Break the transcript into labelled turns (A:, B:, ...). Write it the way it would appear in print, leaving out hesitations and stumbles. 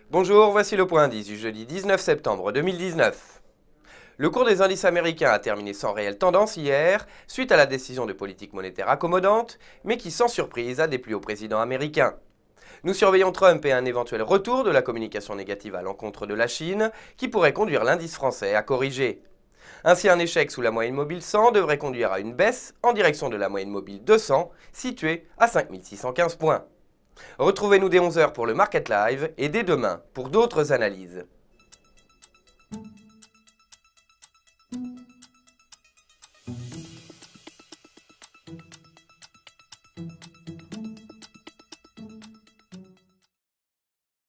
A: Bonjour, voici le point indice du jeudi 19 septembre 2019. Le cours des indices américains a terminé sans réelle tendance hier, suite à la décision de politique monétaire accommodante, mais qui sans surprise a déplu au président américain. Nous surveillons Trump et un éventuel retour de la communication négative à l'encontre de la Chine, qui pourrait conduire l'indice français à corriger. Ainsi, un échec sous la moyenne mobile 100 devrait conduire à une baisse en direction de la moyenne mobile 200, située à 5615 points. Retrouvez-nous dès 11 h pour le Market Live et dès demain pour d'autres analyses.